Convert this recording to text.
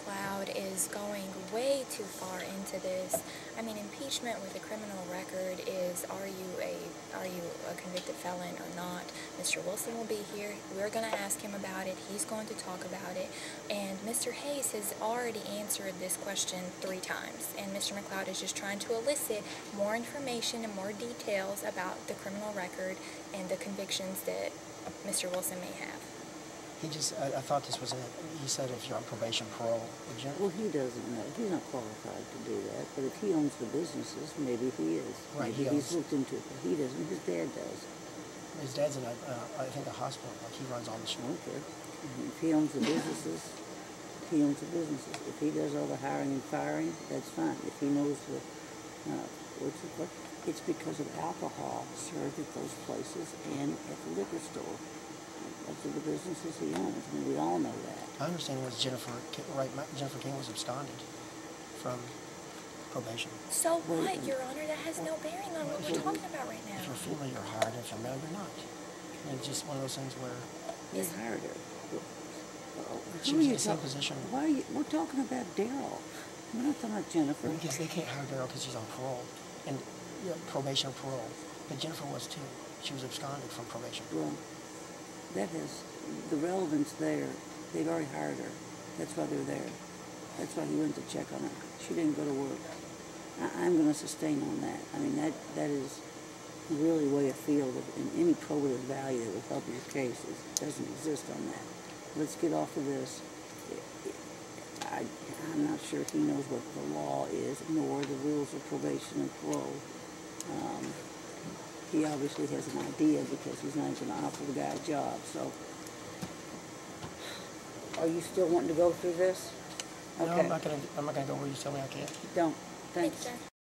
McLeod is going way too far into this. I mean, impeachment with a criminal record is, are you a convicted felon or not? Mr. Wilson will be here. We're going to ask him about it. He's going to talk about it. And Mr. Hayes has already answered this question 3 times. And Mr. McLeod is just trying to elicit more information and more details about the criminal record and the convictions that Mr. Wilson may have. I thought this was it. He said if you're on probation, parole. Well, he doesn't know. He's not qualified to do that. But if he owns the businesses, maybe he is. Right, maybe he's looked into it, but he doesn't. His dad does. His dad's in, I think, a hospital. Like, he runs all the show. Okay. If he owns the businesses, he owns the businesses. If he does all the hiring and firing, that's fine. If he knows the, it's because of alcohol served at those places and at the liquor store. Those are the businesses he owns. I mean, we all know that. My understanding was Jennifer King was absconded from probation. So what, Your Honor? That has no bearing on what we're talking about right now. If you're female, you're hired. If you're male, you're not. And it's just one of those things where... They hired her. She was in the same position. Why are you... We're talking about Daryl. We're not talking about Jennifer. Because they can't hire Daryl because she's on parole. And probation or parole. But Jennifer was too. She was absconded from probation. Well, that has the relevance there. They've already hired her. That's why they're there. That's why he went to check on her. She didn't go to work. I'm going to sustain on that. I mean, that is really way afield of any probative value that would help your case. It doesn't exist on that. Let's get off of this. I'm not sure he knows what the law is, nor the rules of probation and parole. He obviously has an idea because he's not going to offer the guy a job. So, are you still wanting to go through this? Okay. No, I'm not going to go where you tell me I can't. Don't. Thanks. Thanks, sir.